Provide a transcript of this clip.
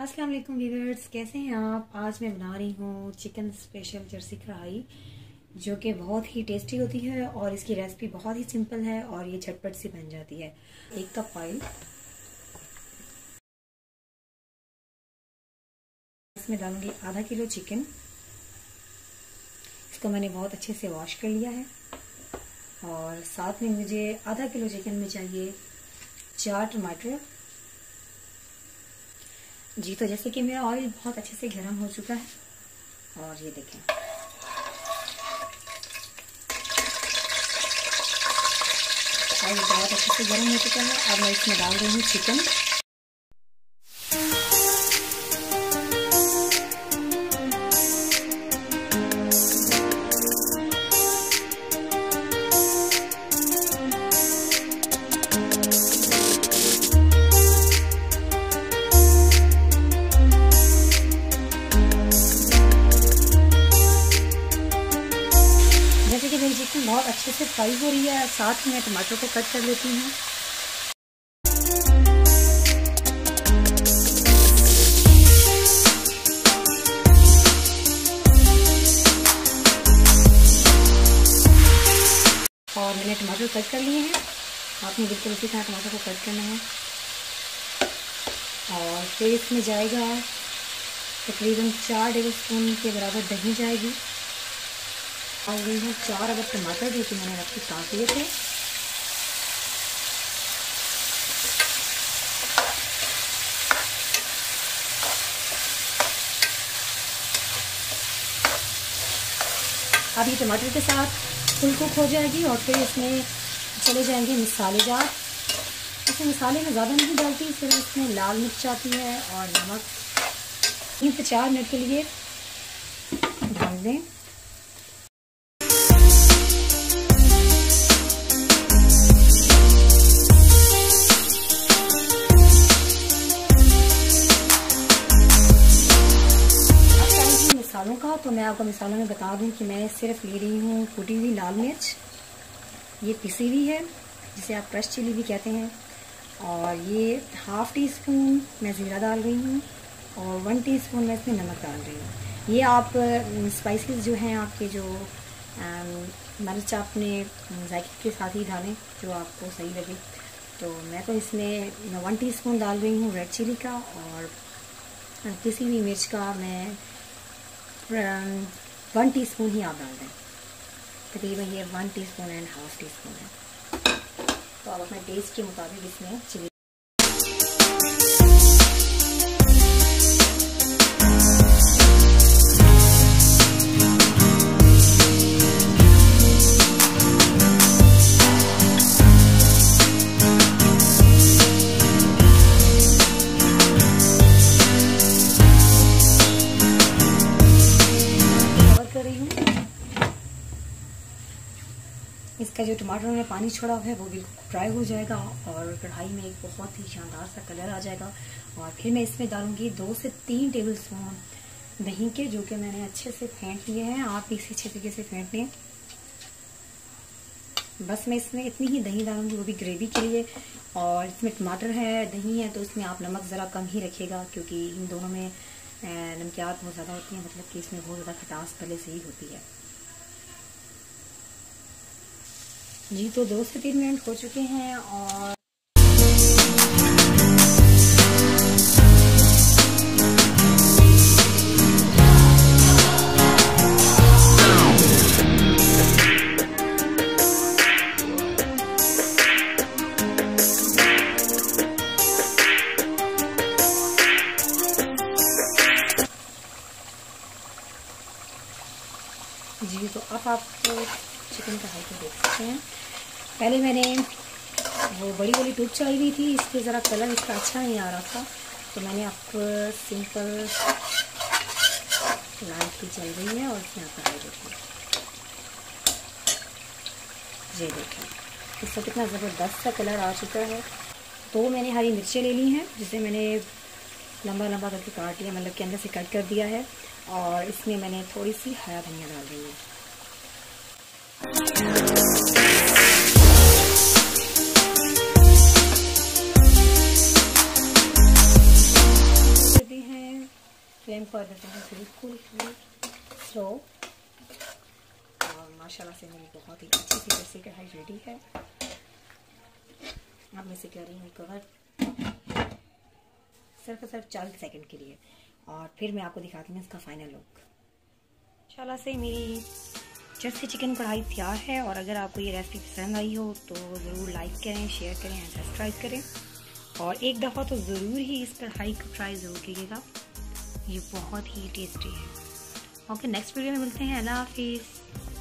अस्सलाम वालेकुम व्यूअर्स, कैसे हैं आप। आज मैं बना रही हूँ चिकन स्पेशल जर्सी कढ़ाई, जो कि बहुत ही टेस्टी होती है और इसकी रेसिपी बहुत ही सिंपल है और ये झटपट से बन जाती है। 1 कप ऑयल, इसमें डालूंगी आधा किलो चिकन। इसको मैंने बहुत अच्छे से वॉश कर लिया है और साथ में मुझे आधा किलो चिकन में चाहिए 4 टमाटर। जी, तो जैसे कि मेरा ऑयल बहुत अच्छे से गर्म हो चुका है और ये देखें, ऑयल बहुत अच्छे से गर्म हो चुका है। अब मैं इसमें डाल रही हूँ चिकन। जैसे कि मेरी चिकन बहुत अच्छे से फ्राई हो रही है, साथ में टमाटर को कट कर लेती हूँ। और मैंने टमाटर कट कर लिए हैं, आपने बिल्कुल उसी तरह टमाटर को कट करना है। और फिर इसमें जाएगा तकरीबन 4 टेबलस्पून के बराबर दही जाएगी। और ये है 4 अदद टमाटर जो कि मैंने रख के काट लिए थे। अब ये टमाटर के साथ फुल कुक हो जाएगी और फिर इसमें चले जाएंगे मसाले जार। इसमें मसाले में ज़्यादा नहीं डालती, सिर्फ इसमें लाल मिर्च आती है और नमक। 3 से 4 मिनट के लिए ढक दें। मसालों का तो मैं आपको मिसालों में बता दूं कि मैं सिर्फ ले रही हूँ कुटी हुई लाल मिर्च, ये पिसी हुई है जिसे आप क्रश चिली भी कहते हैं, और ये ½ टीस्पून मैं ज़ीरा डाल रही हूँ और 1 टीस्पून मैं इसमें नमक डाल रही हूँ। ये आप स्पाइसेस जो हैं आपके, जो मिर्च आपने जायके के साथ ही डालें जो आपको सही लगे। तो मैं तो इसमें 1 टीस्पून डाल रही हूँ रेड चिली का, और पिसी हुई मिर्च का मैं 1 टीस्पून ही आप डाल दें। तकरीबन ये 1 टीस्पून एंड ½ टीस्पून है। तो आप अपने टेस्ट के मुताबिक इसमें चिली। इसका जो टमाटर में पानी छोड़ा हुआ है वो बिल्कुल ड्राई हो जाएगा और कढ़ाई में एक बहुत ही शानदार सा कलर आ जाएगा। और फिर मैं इसमें डालूंगी 2 से 3 टेबलस्पून दही के, जो कि मैंने अच्छे से फेंट लिए हैं। आप इसी अच्छे तरीके से फेंट लें। बस मैं इसमें इतनी ही दही डालूंगी, वो भी ग्रेवी के लिए। और इसमें टमाटर है, दही है, तो इसमें आप नमक ज़रा कम ही रखिएगा, क्योंकि इन दोनों में नमकियात बहुत ज़्यादा होती हैं, मतलब कि इसमें बहुत ज़्यादा खटास पहले से ही होती है। जी, तो 2 से 3 मिनट हो चुके हैं और जी, तो अब आप चिकन कढ़ाई को देख सकते हैं। पहले मैंने वो बड़ी वाली ट्यूब चलाई हुई थी, इसके ज़रा कलर इसका अच्छा नहीं आ रहा था, तो मैंने आपको सिंपल लाइट की चल रही है और इसमें आप कढ़ाई देखिए, ये देखें इसका कितना ज़बरदस्त सा कलर आ चुका है। तो मैंने हरी मिर्चें ले ली हैं, जिसे मैंने लंबा लंबा करके काट लिया, मतलब कि अंदर से कट कर दिया है। और इसमें मैंने थोड़ी सी हरा धनिया डाल रही हूँ। हैं फ्लेम कर देते हैं बिल्कुल स्लो। और माशाल्लाह से मेरी बहुत ही अच्छी सी देसी कढ़ाई रेडी है। अब मैं इसे कर रही हूँ कवर सिर्फ 40 सेकंड के लिए, और फिर मैं आपको दिखाती हूँ इसका फाइनल लुक। माशाल्लाह से मेरी जैसे चिकन कढ़ाई तैयार है। और अगर आपको ये रेसिपी पसंद आई हो तो ज़रूर लाइक करें, शेयर करें एंड सब्सक्राइब करें, और एक दफ़ा तो ज़रूर ही इस कढ़ाई को ट्राई ज़रूर कीजिएगा, ये बहुत ही टेस्टी है। ओके, नेक्स्ट वीडियो में मिलते हैं। अल्लाह हाफिज़।